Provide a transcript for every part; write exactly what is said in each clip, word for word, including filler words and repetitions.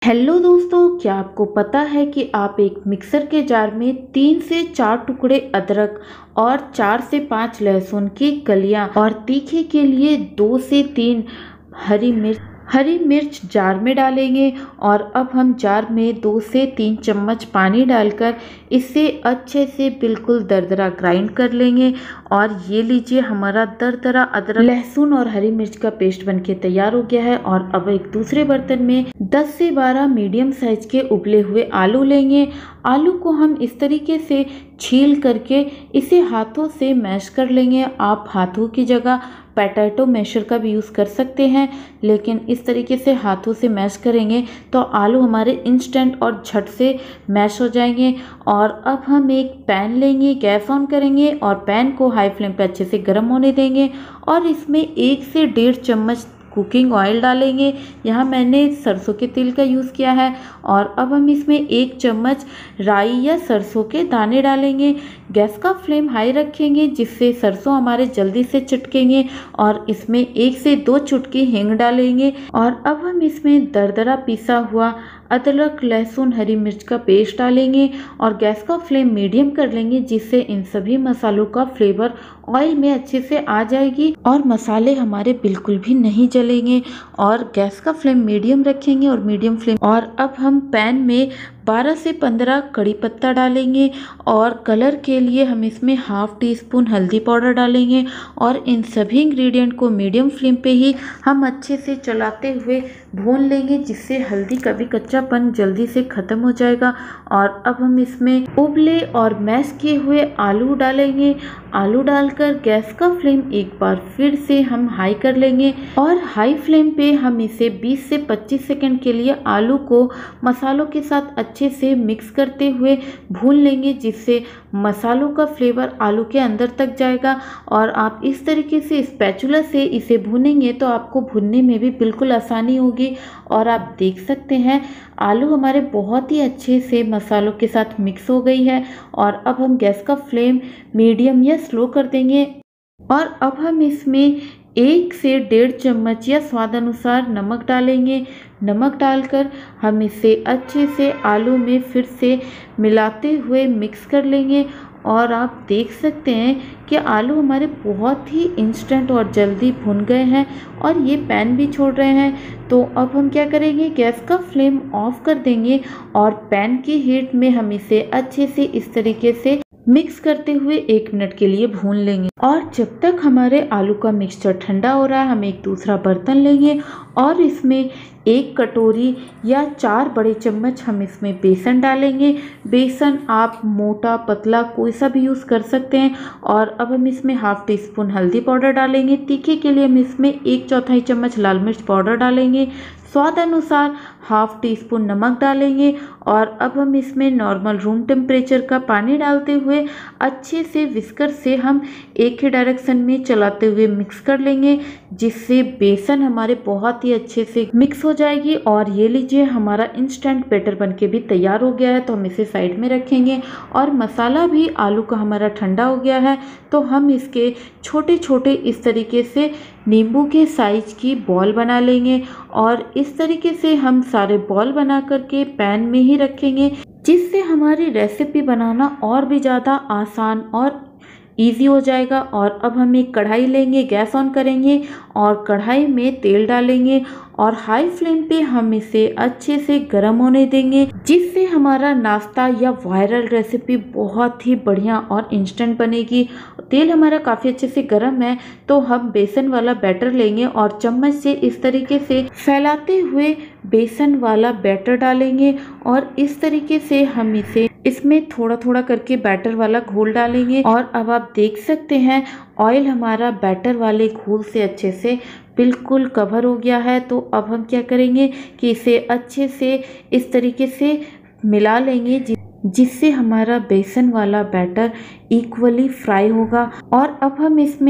Hello दोस्तों, क्या आपको पता है कि आप एक मिक्सर के जार में तीन से चार टुकड़े अदरक और चार से पाँच लहसुन की कलियां और तीखे के लिए दो से तीन हरी मिर्च हरी मिर्च जार में डालेंगे। और अब हम जार में दो से तीन चम्मच पानी डालकर इसे अच्छे से बिल्कुल दरदरा ग्राइंड कर लेंगे। और ये लीजिए, हमारा दरदरा अदरक लहसुन और हरी मिर्च का पेस्ट बनके तैयार हो गया है। और अब एक दूसरे बर्तन में दस से बारह मीडियम साइज के उबले हुए आलू लेंगे। आलू को हम इस तरीके से छील करके इसे हाथों से मैश कर लेंगे। आप हाथों की जगह पोटैटो मैशर का भी यूज़ कर सकते हैं, लेकिन इस तरीके से हाथों से मैश करेंगे तो आलू हमारे इंस्टेंट और झट से मैश हो जाएंगे। और अब हम एक पैन लेंगे, गैस ऑन करेंगे और पैन को हाई फ्लेम पे अच्छे से गर्म होने देंगे। और इसमें एक से डेढ़ चम्मच कुकिंग ऑयल डालेंगे। यहाँ मैंने सरसों के तेल का यूज़ किया है। और अब हम इसमें एक चम्मच राई या सरसों के दाने डालेंगे। गैस का फ्लेम हाई रखेंगे जिससे सरसों हमारे जल्दी से चिटकेंगे। और इसमें एक से दो चुटकी हींग डालेंगे। और अब हम इसमें दरदरा पिसा हुआ अदरक लहसुन हरी मिर्च का पेस्ट डालेंगे और गैस का फ्लेम मीडियम कर लेंगे जिससे इन सभी मसालों का फ्लेवर ऑयल में अच्छे से आ जाएगी और मसाले हमारे बिल्कुल भी नहीं जलेंगे। और गैस का फ्लेम मीडियम रखेंगे और मीडियम फ्लेम। और अब हम पैन में बारह से पंद्रह कड़ी पत्ता डालेंगे और कलर के लिए हम इसमें हाफ टी स्पून हल्दी पाउडर डालेंगे। और इन सभी इंग्रेडिएंट को मीडियम फ्लेम पे ही हम अच्छे से चलाते हुए भून लेंगे जिससे हल्दी का भी कच्चापन जल्दी से ख़त्म हो जाएगा। और अब हम इसमें उबले और मैश किए हुए आलू डालेंगे। आलू डालकर गैस का फ्लेम एक बार फिर से हम हाई कर लेंगे और हाई फ्लेम पे हम इसे बीस से पच्चीस सेकंड के लिए आलू को मसालों के साथ अच्छे से मिक्स करते हुए भून लेंगे जिससे मसालों का फ्लेवर आलू के अंदर तक जाएगा। और आप इस तरीके से स्पैचुला से इसे भूनेंगे तो आपको भूनने में भी बिल्कुल आसानी होगी। और आप देख सकते हैं आलू हमारे बहुत ही अच्छे से मसालों के साथ मिक्स हो गई है। और अब हम गैस का फ्लेम मीडियम या स्लो कर देंगे। और अब हम इसमें एक से डेढ़ चम्मच या स्वाद अनुसार नमक डालेंगे। नमक डालकर हम इसे अच्छे से आलू में फिर से मिलाते हुए मिक्स कर लेंगे। और आप देख सकते हैं कि आलू हमारे बहुत ही इंस्टेंट और जल्दी भुन गए हैं और ये पैन भी छोड़ रहे हैं। तो अब हम क्या करेंगे, गैस का फ्लेम ऑफ कर देंगे और पैन की हीट में हम इसे अच्छे से इस तरीके से मिक्स करते हुए एक मिनट के लिए भून लेंगे। और जब तक हमारे आलू का मिक्सचर ठंडा हो रहा है, हम एक दूसरा बर्तन लेंगे और इसमें एक कटोरी या चार बड़े चम्मच हम इसमें बेसन डालेंगे। बेसन आप मोटा पतला कोई सा भी यूज़ कर सकते हैं। और अब हम इसमें हाफ टी स्पून हल्दी पाउडर डालेंगे। तीखे के लिए हम इसमें एक चौथाई चम्मच लाल मिर्च पाउडर डालेंगे। स्वाद अनुसार हाफ टी स्पून नमक डालेंगे। और अब हम इसमें नॉर्मल रूम टेम्परेचर का पानी डालते हुए अच्छे से विस्कर से हम एक ही डायरेक्शन में चलाते हुए मिक्स कर लेंगे जिससे बेसन हमारे बहुत ही अच्छे से मिक्स हो जाएगी। और ये लीजिए, हमारा इंस्टेंट बैटर बनके भी तैयार हो गया है। तो हम इसे साइड में रखेंगे। और मसाला भी आलू का हमारा ठंडा हो गया है तो हम इसके छोटे छोटे इस तरीके से नींबू के साइज की बॉल बना लेंगे। और इस तरीके से हम सारे बॉल बना करके पैन में ही रखेंगे जिससे हमारी रेसिपी बनाना और भी ज़्यादा आसान और इजी हो जाएगा। और अब हम एक कढ़ाई लेंगे, गैस ऑन करेंगे और कढ़ाई में तेल डालेंगे और हाई फ्लेम पे हम इसे अच्छे से गर्म होने देंगे जिससे हमारा नाश्ता या वायरल रेसिपी बहुत ही बढ़िया और इंस्टेंट बनेगी। तेल हमारा काफ़ी अच्छे से गर्म है तो हम बेसन वाला बैटर लेंगे और चम्मच से इस तरीके से फैलाते हुए बेसन वाला बैटर डालेंगे। और इस तरीके से हम इसे इसमें थोड़ा थोड़ा करके बैटर वाला घोल डालेंगे। और अब आप देख सकते हैं ऑयल हमारा बैटर वाले घोल से अच्छे से बिल्कुल कवर हो गया है। तो अब हम क्या करेंगे कि इसे अच्छे से इस तरीके से मिला लेंगे जिससे हमारा बेसन वाला बैटर इक्वली फ्राई होगा। और अब हम इसमें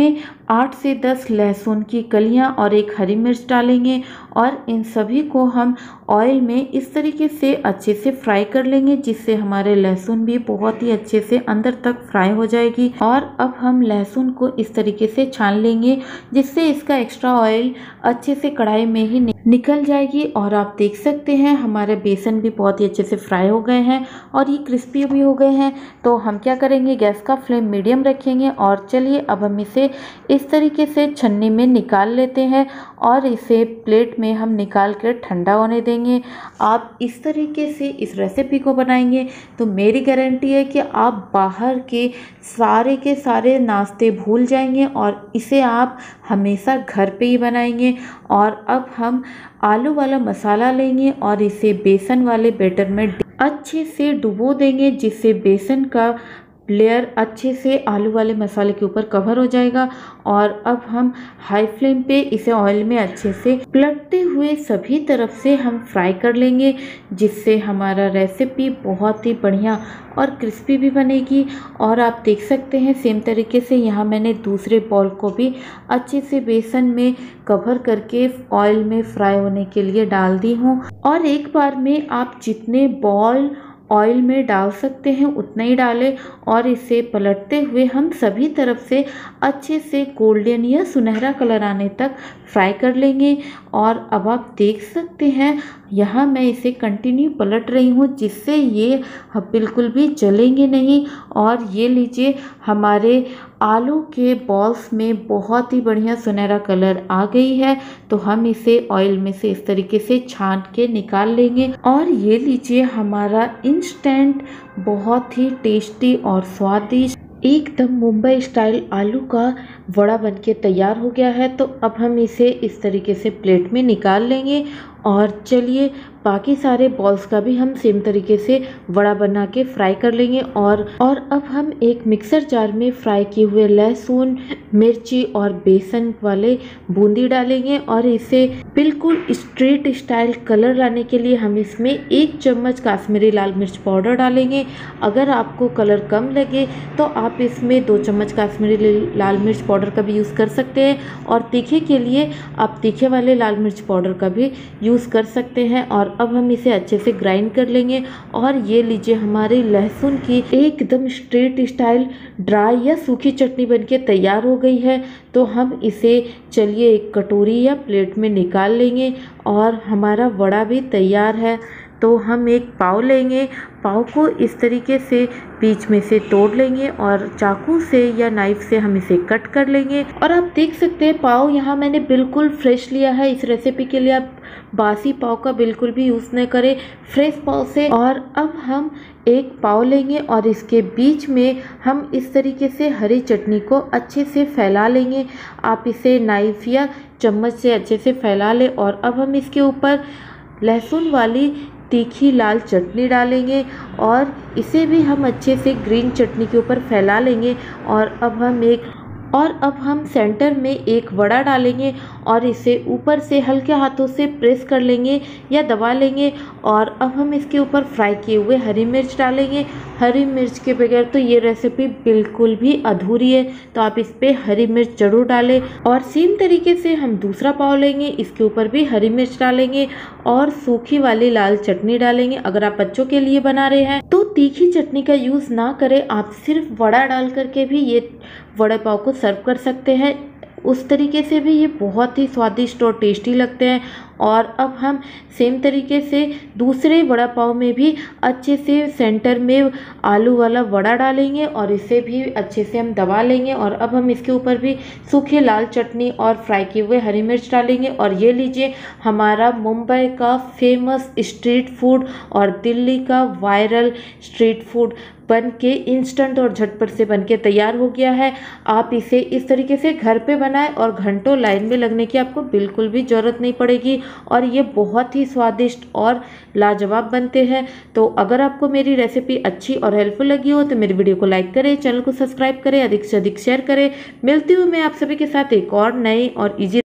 आठ से दस लहसुन की कलियां और एक हरी मिर्च डालेंगे और इन सभी को हम ऑयल में इस तरीके से अच्छे से फ्राई कर लेंगे, जिससे हमारे लहसुन भी बहुत ही अच्छे से अंदर तक फ्राई हो जाएगी। और अब हम लहसुन को इस तरीके से छान लेंगे, जिससे इसका एक्स्ट्रा ऑयल अच्छे से कढ़ाई में ही निकल जाएगी। और आप देख सकते हैं हमारे बेसन भी बहुत ही अच्छे से फ्राई हो गए हैं और ये क्रिस्पी भी हो गए हैं। तो हम क्या करेंगे, गैस का फ्लेम मीडियम रखेंगे और चलिए अब हम इसे इस तरीके से छन्नी में निकाल लेते हैं और इसे प्लेट में हम निकाल कर ठंडा होने देंगे। आप इस तरीके से इस रेसिपी को बनाएंगे तो मेरी गारंटी है कि आप बाहर के सारे के सारे नाश्ते भूल जाएंगे और इसे आप हमेशा घर पे ही बनाएंगे। और अब हम आलू वाला मसाला लेंगे और इसे बेसन वाले बैटर में अच्छे से डुबो देंगे, जिससे बेसन का लेयर अच्छे से आलू वाले मसाले के ऊपर कवर हो जाएगा। और अब हम हाई फ्लेम पे इसे ऑयल में अच्छे से पलटते हुए सभी तरफ से हम फ्राई कर लेंगे, जिससे हमारा रेसिपी बहुत ही बढ़िया और क्रिस्पी भी बनेगी। और आप देख सकते हैं सेम तरीके से यहाँ मैंने दूसरे बॉल को भी अच्छे से बेसन में कवर करके ऑयल में फ्राई होने के लिए डाल दी हूँ। और एक बार में आप जितने बॉल ऑयल में डाल सकते हैं उतना ही डालें और इसे पलटते हुए हम सभी तरफ से अच्छे से गोल्डन या सुनहरा कलर आने तक फ्राई कर लेंगे। और अब आप देख सकते हैं यहाँ मैं इसे कंटिन्यू पलट रही हूँ, जिससे ये बिल्कुल भी जलेंगे नहीं। और ये लीजिए हमारे आलू के बॉल्स में बहुत ही बढ़िया सुनहरा कलर आ गई है। तो हम इसे ऑयल में से इस तरीके से छान के निकाल लेंगे। और ये लीजिए हमारा इंस्टेंट बहुत ही टेस्टी और स्वादिष्ट एकदम मुंबई स्टाइल आलू का वड़ा बनके तैयार हो गया है। तो अब हम इसे इस तरीके से प्लेट में निकाल लेंगे और चलिए बाकी सारे बॉल्स का भी हम सेम तरीके से वड़ा बना के फ्राई कर लेंगे। और और अब हम एक मिक्सर जार में फ्राई किए हुए लहसुन, मिर्ची और बेसन वाले बूंदी डालेंगे और इसे बिल्कुल स्ट्रीट स्टाइल कलर लाने के लिए हम इसमें एक चम्मच काश्मीरी लाल मिर्च पाउडर डालेंगे। अगर आपको कलर कम लगे तो आप इसमें दो चम्मच काश्मीरी लाल मिर्च पाउडर का भी यूज़ कर सकते हैं और तीखे के लिए आप तीखे वाले लाल मिर्च पाउडर का भी यूज़ कर सकते हैं। और अब हम इसे अच्छे से ग्राइंड कर लेंगे। और ये लीजिए हमारी लहसुन की एकदम स्ट्रेट स्टाइल ड्राई या सूखी चटनी बनके तैयार हो गई है। तो हम इसे चलिए एक कटोरी या प्लेट में निकाल लेंगे और हमारा वड़ा भी तैयार है। तो हम एक पाव लेंगे, पाव को इस तरीके से बीच में से तोड़ लेंगे और चाकू से या नाइफ से हम इसे कट कर लेंगे। और आप देख सकते हैं पाव यहाँ मैंने बिल्कुल फ्रेश लिया है। इस रेसिपी के लिए आप बासी पाव का बिल्कुल भी यूज़ न करें, फ्रेश पाव से। और अब हम एक पाव लेंगे और इसके बीच में हम इस तरीके से हरी चटनी को अच्छे से फैला लेंगे। आप इसे नाइफ या चम्मच से अच्छे से फैला लें। और अब हम इसके ऊपर लहसुन वाली तीखी लाल चटनी डालेंगे और इसे भी हम अच्छे से ग्रीन चटनी के ऊपर फैला लेंगे। और अब हम एक और अब हम सेंटर में एक वड़ा डालेंगे और इसे ऊपर से हल्के हाथों से प्रेस कर लेंगे या दबा लेंगे। और अब हम इसके ऊपर फ्राई किए हुए हरी मिर्च डालेंगे। हरी मिर्च के बगैर तो ये रेसिपी बिल्कुल भी अधूरी है, तो आप इस पर हरी मिर्च ज़रूर डालें। और सेम तरीके से हम दूसरा पाव लेंगे, इसके ऊपर भी हरी मिर्च डालेंगे और सूखी वाली लाल चटनी डालेंगे। अगर आप बच्चों के लिए बना रहे हैं तो तीखी चटनी का यूज़ ना करें, आप सिर्फ वड़ा डाल करके भी ये वड़े पाव को सर्व कर सकते हैं। उस तरीके से भी ये बहुत ही स्वादिष्ट और टेस्टी लगते हैं। और अब हम सेम तरीके से दूसरे वड़ा पाव में भी अच्छे से सेंटर में आलू वाला वड़ा डालेंगे और इसे भी अच्छे से हम दबा लेंगे। और अब हम इसके ऊपर भी सूखी लाल चटनी और फ्राई किए हुए हरी मिर्च डालेंगे। और ये लीजिए हमारा मुंबई का फेमस स्ट्रीट फूड और दिल्ली का वायरल स्ट्रीट फूड बन के इंस्टेंट और झटपट से बन के तैयार हो गया है। आप इसे इस तरीके से घर पे बनाएं और घंटों लाइन में लगने की आपको बिल्कुल भी ज़रूरत नहीं पड़ेगी और ये बहुत ही स्वादिष्ट और लाजवाब बनते हैं। तो अगर आपको मेरी रेसिपी अच्छी और हेल्पफुल लगी हो तो मेरी वीडियो को लाइक करें, चैनल को सब्सक्राइब करें, अधिक से अधिक शेयर करें। मिलती हूँ मैं आप सभी के साथ एक और नई और ईजी